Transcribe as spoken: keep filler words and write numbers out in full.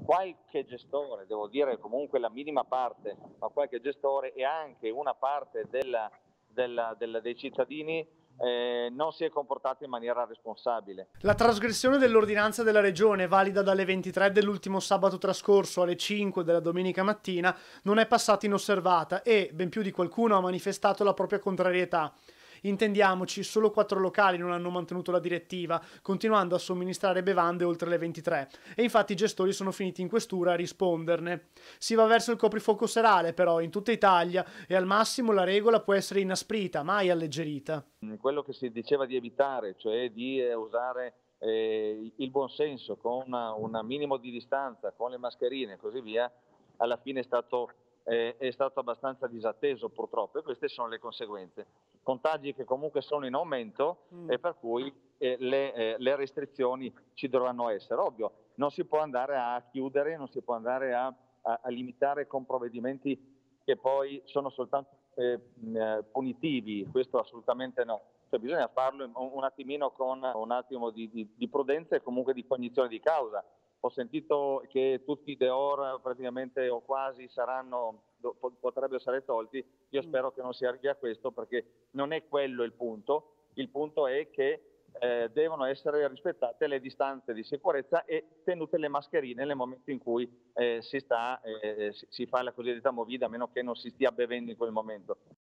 qualche gestore, devo dire comunque la minima parte, ma qualche gestore e anche una parte della, della, della, dei cittadini eh, non si è comportato in maniera responsabile. La trasgressione dell'ordinanza della Regione, valida dalle ventitré dell'ultimo sabato trascorso alle cinque della domenica mattina, non è passata inosservata e, ben più di qualcuno, ha manifestato la propria contrarietà. Intendiamoci, solo quattro locali non hanno mantenuto la direttiva, continuando a somministrare bevande oltre le ventitré, e infatti i gestori sono finiti in questura a risponderne. Si va verso il coprifuoco serale, però, in tutta Italia, e al massimo la regola può essere inasprita, mai alleggerita. Quello che si diceva di evitare, cioè di eh, usare eh, il buonsenso con un minimo di distanza, con le mascherine e così via, alla fine è stato, eh, è stato abbastanza disatteso purtroppo, e queste sono le conseguenze. Contagi che comunque sono in aumento mm. e per cui eh, le, eh, le restrizioni ci dovranno essere. Ovvio, non si può andare a chiudere, non si può andare a, a, a limitare con provvedimenti che poi sono soltanto eh, punitivi, questo assolutamente no. Cioè bisogna farlo un attimino con un attimo di, di, di prudenza e comunque di cognizione di causa. Ho sentito che tutti i Deor praticamente o quasi saranno, potrebbero essere tolti, io spero che non si arrivi a questo, perché non è quello il punto, il punto è che Eh, devono essere rispettate le distanze di sicurezza e tenute le mascherine nel momento in cui eh, si, sta, eh, si, si fa la cosiddetta movida, a meno che non si stia bevendo in quel momento.